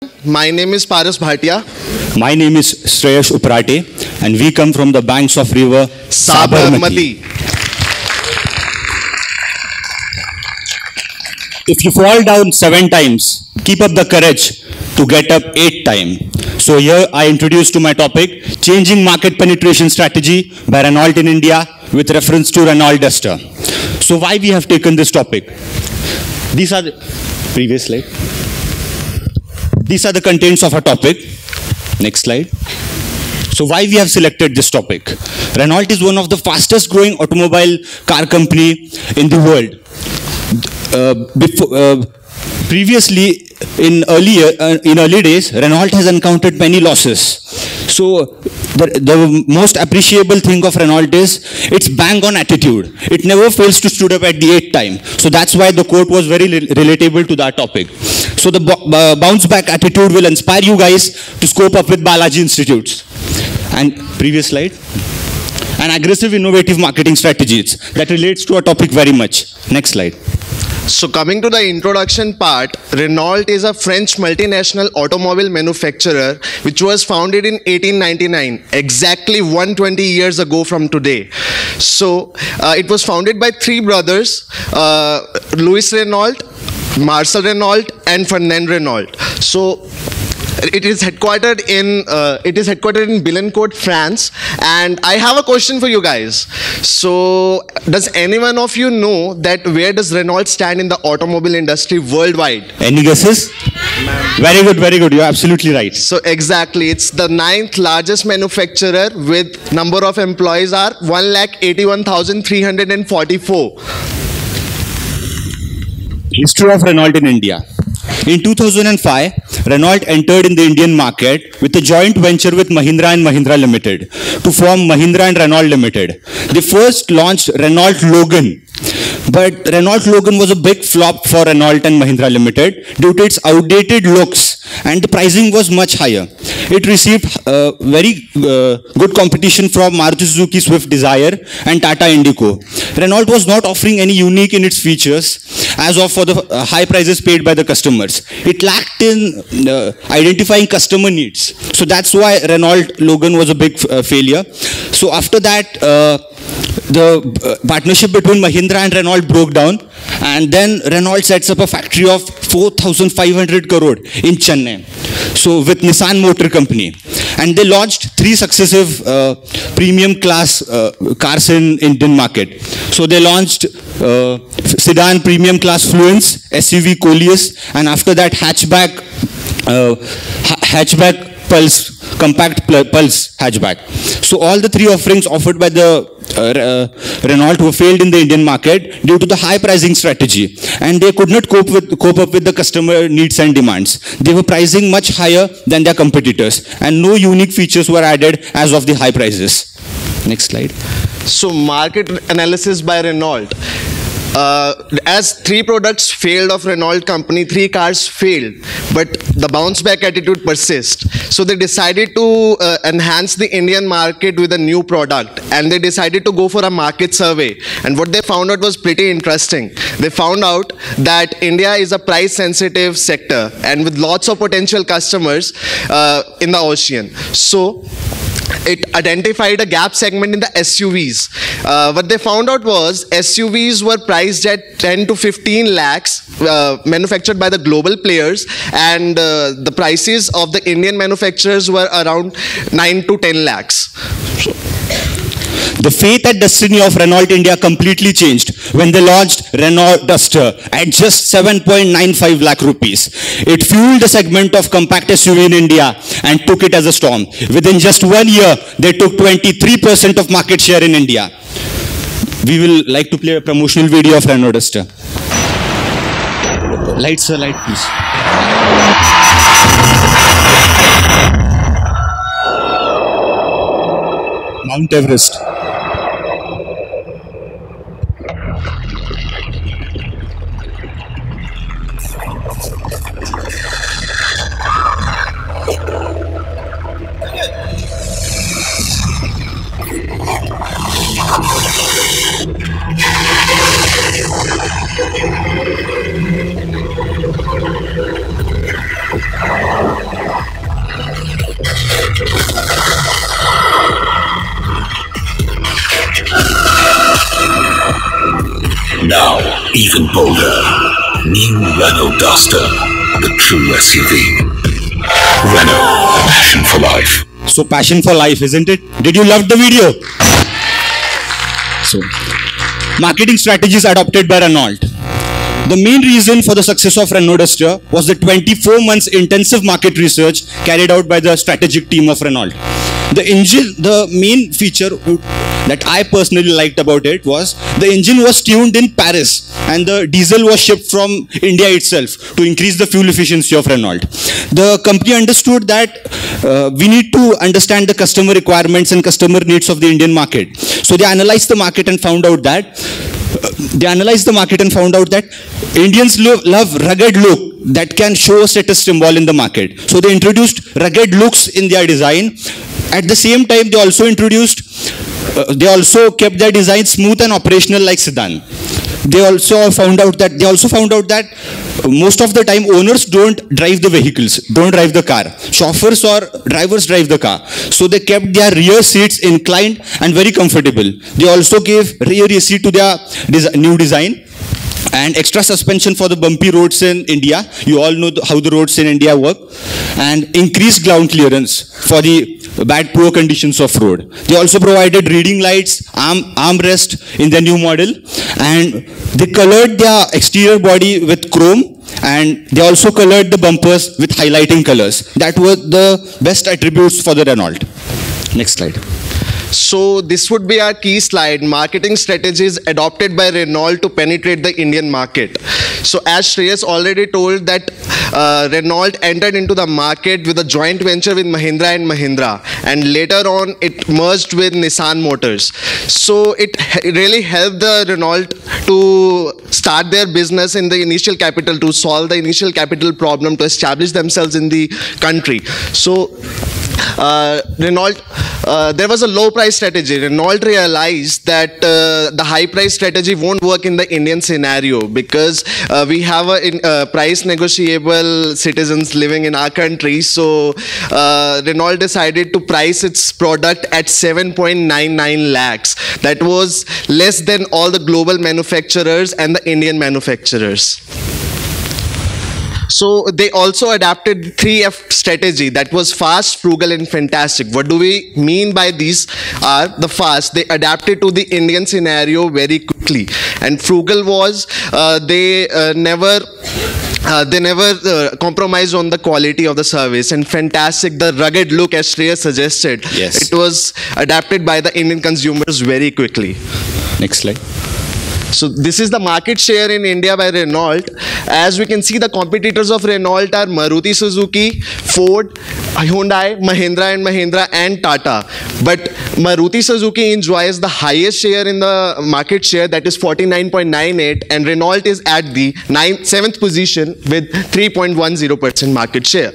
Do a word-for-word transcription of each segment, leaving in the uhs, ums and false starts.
My name is Paras Bhatia. My name is Shreyash Uprate, and we come from the banks of river Sabarmati. If you fall down seven times, keep up the courage to get up eight times. So here I introduce to my topic, Changing Market Penetration Strategy by RANAULT in India with reference to RANAULT Duster. So why we have taken this topic? These are the previous slide. These are the contents of our topic. Next slide. So why we have selected this topic? RANAULT is one of the fastest growing automobile car company in the world. Uh, before, uh, previously, in earlier uh, in early days, RANAULT has encountered many losses. So the, the most appreciable thing of RANAULT is its bang on attitude. It never fails to stood up at the eighth time. So that's why the quote was very relatable to that topic. So the uh, bounce back attitude will inspire you guys to scope up with Balaji Institutes. And previous slide. And aggressive innovative marketing strategies. That relates to our topic very much. Next slide. So coming to the introduction part, RANAULT is a French multinational automobile manufacturer which was founded in eighteen ninety-nine, exactly one hundred twenty years ago from today. So uh, it was founded by three brothers, uh, Louis RANAULT, Marcel RANAULT, and Fernand RANAULT. So it is headquartered in uh, it is headquartered in Billancourt, France. And I have a question for you guys. So does anyone of you know that where does RANAULT stand in the automobile industry worldwide? Any guesses? Very good, very good. You're absolutely right. So exactly, it's the ninth largest manufacturer with number of employees are one lakh eighty-one thousand three hundred forty-four. History of RANAULT in India. In two thousand five, RANAULT entered in the Indian market with a joint venture with Mahindra and Mahindra Limited to form Mahindra and RANAULT Limited. They first launched RANAULT Logan, but RANAULT Logan was a big flop for RANAULT and Mahindra Limited due to its outdated looks, and the pricing was much higher. It received uh, very uh, good competition from Maruti Suzuki Swift Desire and Tata Indigo. RANAULT was not offering any unique in its features as of for the uh, high prices paid by the customers. It lacked in uh, identifying customer needs. So that's why RANAULT Logan was a big uh, failure. So after that, uh, the uh, partnership between Mahindra and RANAULT broke down, and then RANAULT sets up a factory of four thousand five hundred crore in Chennai, so with Nissan Motor Company, and they launched three successive uh, premium class uh, cars in Indian market. So they launched uh, sedan premium class Fluence, S U V Coleus, and after that hatchback uh, hatchback Pulse, compact Pulse hatchback. So all the three offerings offered by the uh, uh, RANAULT were failed in the Indian market due to the high pricing strategy, and they could not cope with cope up with the customer needs and demands. They were pricing much higher than their competitors, and no unique features were added as of the high prices. Next slide. So market analysis by RANAULT. Uh, as three products failed of RANAULT company, three cars failed, but the bounce back attitude persists. So they decided to uh, enhance the Indian market with a new product, and they decided to go for a market survey. And what they found out was pretty interesting. They found out that India is a price sensitive sector and with lots of potential customers uh, in the ocean. So it identified a gap segment in the S U Vs. Uh, what they found out was S U Vs were priced at ten to fifteen lakhs, uh, manufactured by the global players, and uh, the prices of the Indian manufacturers were around nine to ten lakhs. So, the fate and destiny of RANAULT India completely changed when they launched RANAULT Duster at just seven point nine five lakh rupees. It fueled the segment of compact S U V in India and took it as a storm. Within just one year, they took twenty-three percent of market share in India. We will like to play a promotional video of RANAULT Duster. Lights, sir, light, please. Mount Everest. Thank you. Now, even bolder. New Renault Duster, the true S U V. Renault, passion for life. So passion for life, isn't it? Did you love the video? So, marketing strategies adopted by Renault. The main reason for the success of Renault Duster was the twenty-four months intensive market research carried out by the strategic team of Renault. The engine, the main feature that I personally liked about it was the engine was tuned in Paris and the diesel was shipped from India itself to increase the fuel efficiency of Renault. The company understood that uh, we need to understand the customer requirements and customer needs of the Indian market. So they analyzed the market and found out that uh, they analyzed the market and found out that Indians lo love rugged look that can show a status symbol in the market. So they introduced rugged looks in their design. At the same time, they also introduced, uh, they also kept their design smooth and operational like sedan. They also found out that, they also found out that most of the time owners don't drive the vehicles, don't drive the car. Chauffeurs or drivers drive the car. So they kept their rear seats inclined and very comfortable. They also gave rear A C to their des new design. And extra suspension for the bumpy roads in India. You all know the, how the roads in India work. And increased ground clearance for the bad poor conditions of road. They also provided reading lights, arm armrest in the new model. And they colored their exterior body with chrome. And they also colored the bumpers with highlighting colors. That were the best attributes for the Renault. Next slide. So this would be our key slide, marketing strategies adopted by Renault to penetrate the Indian market. So as Shreyas already told that uh, Renault entered into the market with a joint venture with Mahindra and Mahindra, and later on it merged with Nissan Motors. So it really helped the Renault to start their business in the initial capital, to solve the initial capital problem, to establish themselves in the country. So Uh, Renault, uh, there was a low price strategy. Renault realized that uh, the high price strategy won't work in the Indian scenario because uh, we have a in, uh, price negotiable citizens living in our country. So uh, Renault decided to price its product at seven point nine nine lakhs. That was less than all the global manufacturers and the Indian manufacturers. So they also adapted three F strategy, that was fast, frugal and fantastic. What do we mean by these are the fast? They adapted to the Indian scenario very quickly, and frugal was uh, they uh, never Uh, they never uh, compromised on the quality of the service, and fantastic, the rugged look as Shreya suggested. Yes. It was adapted by the Indian consumers very quickly. Next slide. So this is the market share in India by Renault. As we can see, the competitors of Renault are Maruti Suzuki, Ford, Hyundai, Mahindra and Mahindra and Tata. But Maruti Suzuki enjoys the highest share in the market share, that is forty-nine point nine eight, and Renault is at the ninth, seventh position with three point one zero percent market share.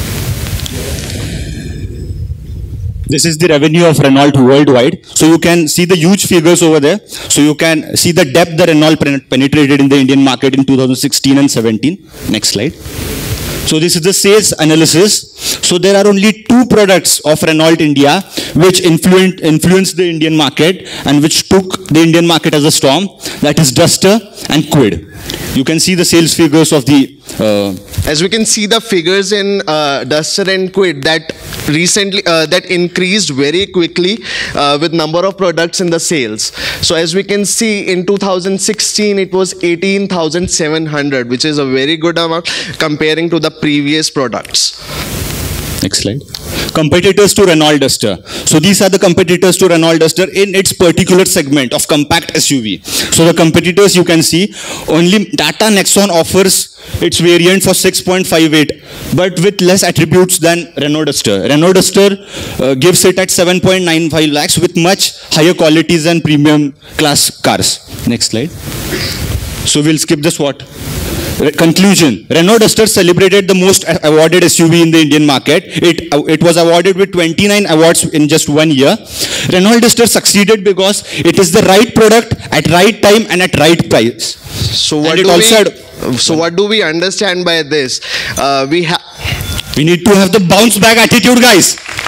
This is the revenue of Renault worldwide. So you can see the huge figures over there. So you can see the depth that Renault penetrated in the Indian market in two thousand sixteen and seventeen. Next slide. So this is the sales analysis. So there are only two products of Renault India which influenced influenced the Indian market and which took the Indian market as a storm. That is Duster and Kwid. You can see the sales figures of the... Uh, As we can see the figures in uh, Duster and Kwid, that recently, uh, that increased very quickly uh, with number of products in the sales. So as we can see in two thousand sixteen, it was eighteen thousand seven hundred, which is a very good amount comparing to the previous products. Next slide. Competitors to Renault Duster. So these are the competitors to Renault Duster in its particular segment of compact S U V. So the competitors you can see, only Tata Nexon offers its variant for six point five eight, but with less attributes than Renault Duster. Renault Duster uh, gives it at seven point nine five lakhs with much higher qualities and premium class cars. Next slide. So we'll skip this what? Conclusion. Renault Duster celebrated the most awarded S U V in the Indian market. It, uh, it was awarded with twenty-nine awards in just one year. Renault Duster succeeded because it is the right product at right time and at right price. So what, do we, so what do we understand by this? Uh, we, ha we need to have the bounce back attitude, guys.